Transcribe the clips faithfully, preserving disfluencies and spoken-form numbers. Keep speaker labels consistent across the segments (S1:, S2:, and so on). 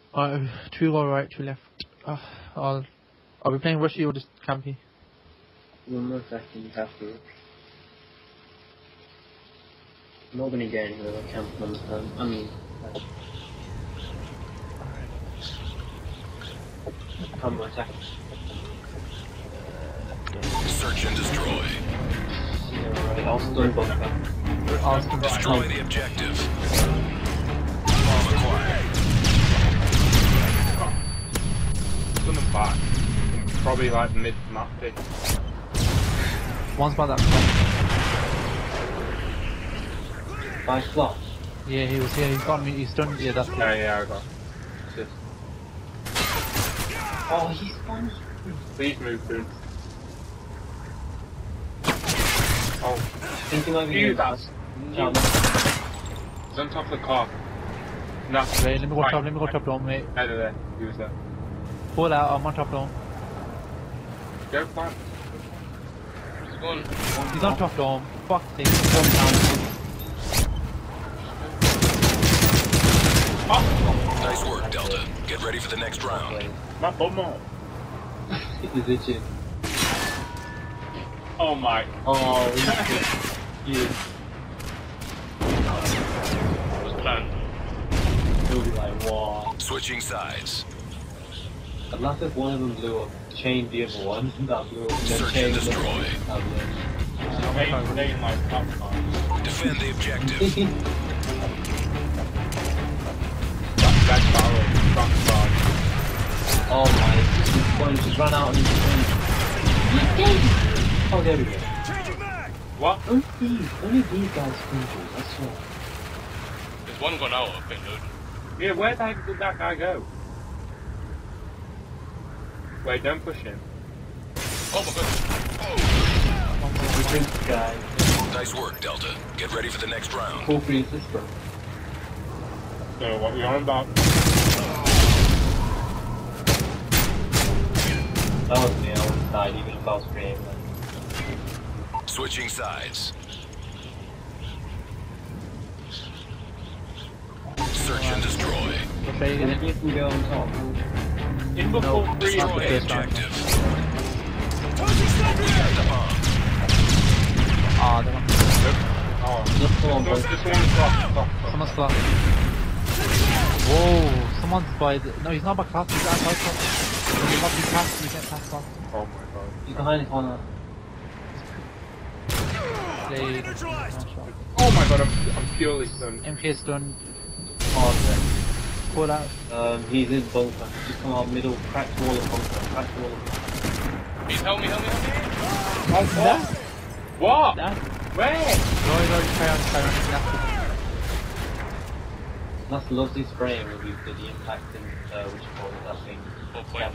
S1: Alright, two go right, two left. Uh, I'll, I'll be playing Rushy or just Campy.
S2: One more second, you have to. I'm not gonna get anywhere with camp on the time. I mean, like, come on, attack.
S3: Search and destroy.
S2: Yeah, right, I'll stun both of them.
S1: I'll
S3: Destroy the objective. Bomb acquired.
S4: Stun them back. Probably like mid map pick.
S1: One's by that spot.
S2: By slot.
S1: Yeah, he was here, he's got me, he's done, yeah, that's
S4: Yeah,
S1: it.
S4: yeah, I got. Just.
S2: Oh, he's funny.
S4: Please move soon. Oh,
S2: Thinking like
S4: you that's.
S2: No,
S4: He's on top of the car. No.
S1: Wait, let me go top, let me go top down, mate.
S4: Out of there. He was there.
S1: Pull out, I'm on top down.
S4: Go climb.
S5: He's gone.
S1: He's on top down. Fuck this. He's going down.
S4: Oh!
S3: Nice work, Delta. Get ready for the next round.
S4: My bum up.
S2: he's itching.
S4: Oh my.
S2: Oh, he's good.
S5: What's the plan?
S2: He'll be like, wow.
S3: Switching sides.
S2: At last if one of them blew up, chained the other one, that blew up, and then
S3: Search and
S2: chained the
S3: destroy.
S2: other one, that blew up.
S4: They, they like top car.
S3: Defend the objective.
S4: That barrel. Front side.
S2: Oh my, this one just ran out of his phone. Oh, there we go.
S4: What?
S2: Only these, only these guys sprinkles, I swear.
S5: There's one gone out, I think, dude.
S4: Yeah, where the heck did that guy go? Wait, don't push him.
S5: Oh my god.
S2: We drink the guy.
S3: Nice work, Delta. Get ready for the next round.
S2: Full free assist, bro.
S4: So what we on about?
S2: That was me, I would have died even if I was free.
S3: Switching sides. Search and destroy.
S1: Okay,
S2: And then you can go on top.
S4: In before
S1: No,
S4: three
S1: not
S3: Destroy
S1: the
S3: the
S1: first round.
S3: objective. We got the bomb.
S1: Ah, they're not.
S4: Oh.
S2: Just come on,
S4: Go,
S2: bro.
S4: this one's blocked, blocked, blocked.
S1: Someone's class. Whoa, someone's by the. No, he's not by class, he's outside class. He's not by class, you can't pass class.
S4: Oh my god.
S2: He's behind the corner.
S1: Play.
S4: Oh my god, I'm, I'm purely stunned.
S1: M K is done.
S2: Oh,
S1: Pull out.
S2: um, he's in bunker. Just come out middle, cracked wall of bunker, cracked wall of bunker.
S5: Please help me, help me, help me.
S4: Oh, what? What?
S1: That.
S4: Where?
S1: Roy, Roy, carry on, carry on. That's
S2: That's lovely spraying when we did the impact in, uh, which you call it, that thing.
S5: What point,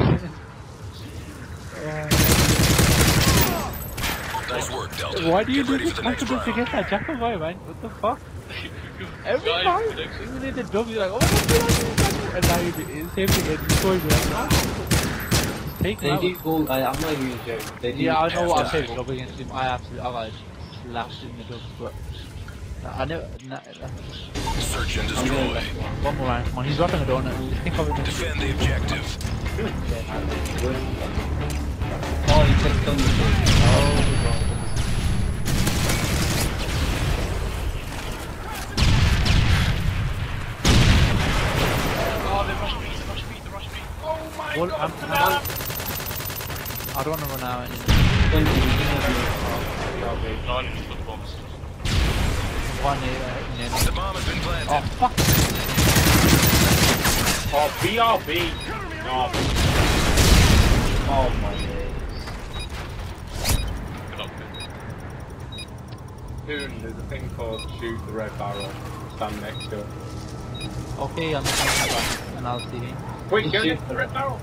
S5: mate?
S3: Nice work, Delta.
S1: Why do you
S3: Get
S1: do
S3: ready
S1: this
S3: for the next
S1: confidence to
S3: round.
S1: get that jack of man? What the fuck? Every
S5: Guys,
S1: time,
S5: protection.
S1: even in the dub, you're like, oh my god, and now you do the same thing, and you're going like, oh. Just take
S2: They
S1: him
S2: do
S1: out.
S2: gold, I, I'm not even joking. They do
S1: Yeah, I know what I'm
S3: half
S1: saying,
S3: time.
S1: dub against him. I absolutely, I got slapped in the dub, but I never. Nah,
S3: Search and
S2: I'm going
S3: destroy.
S2: back to one.
S1: one more round, come on, he's dropping a donut. Just think of it.
S3: Defend the objective.
S2: Oh, he takes thunder.
S1: Oh, God.
S5: Oh, they rushed me, they rushed me, they rushed me. Oh my
S1: Well,
S5: god.
S1: I'm, I'm, I don't want to run out.
S2: Thunder, you can have me.
S5: No, I need to put the bombs.
S1: One here, uh, in
S3: The bomb has been planted.
S1: Oh, fuck.
S4: Oh, B R B. No.
S2: Oh my days.
S5: Good luck, mate.
S4: Soon, there's a thing called shoot the red barrel. Stand next to it.
S1: Okay, I'm just gonna have and I'll see him.
S4: Wait,
S2: Just
S4: go
S2: shoot
S4: next to the red barrel.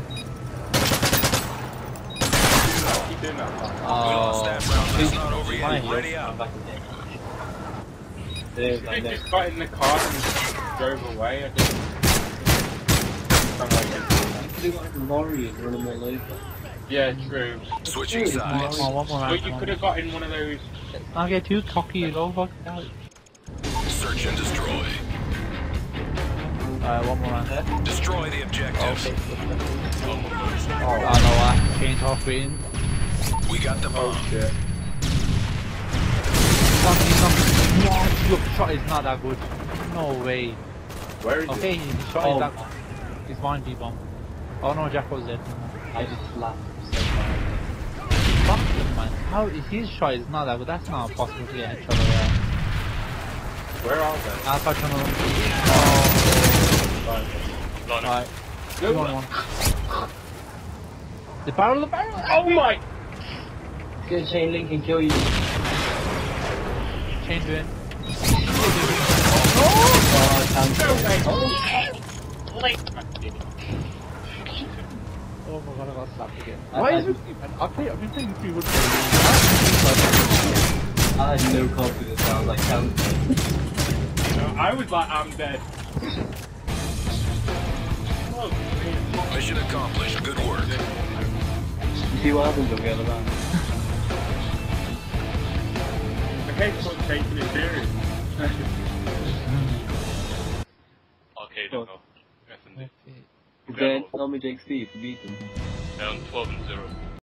S4: Keep doing that.
S3: We lost that round, but it's not over
S1: Fine.
S3: yet. Ready
S2: I'm
S3: up.
S2: back again. There's
S4: He
S2: that there.
S4: just got in the car and drove away. I think. Something like that.
S2: You could have got in the lorry and run them all over.
S4: Yeah, true.
S3: Switching sides.
S1: Come on, one more round.
S4: But you
S1: come
S4: could
S1: on.
S4: have got in one of those.
S1: I'll get too cocky, you go fuck out.
S3: Search and destroy.
S1: Alright, one more round.
S3: Destroy the objective.
S1: Okay. Oh, I know what. Change halfway in.
S3: We got the bomb.
S4: Oh shit.
S1: Something, something. What? Your shot is not that good. No way.
S4: Where is
S1: Okay,
S4: it?
S1: his shot
S2: Oh,
S1: is that good. It's one G bomb. Oh no, Jack was dead.
S2: I just laughed.
S1: Fuck him, man. How is his shot is not that good? That's not possible to get a headshot over there.
S4: Where are they?
S1: I'll touch on him. Oh, right. Two on one. The barrel, the barrel!
S4: Oh my!
S2: Get a chain link and kill you.
S1: Chain to it.
S2: Oh, sounds good. Oh.
S1: Oh my god, I got slapped again.
S2: I-
S1: Why
S2: I-
S1: is it? I've played, I've been playing three wood.
S2: I had no confidence. I was like, sounds good.
S4: I was like, I'm dead. Oh,
S3: Mission accomplished. Good work.
S2: You see what happens when we get around?
S4: the headshot taking it serious.
S5: Arcade, no. F and D.
S2: Then tell me Jake Steve to beat him.
S5: Down twelve and zero.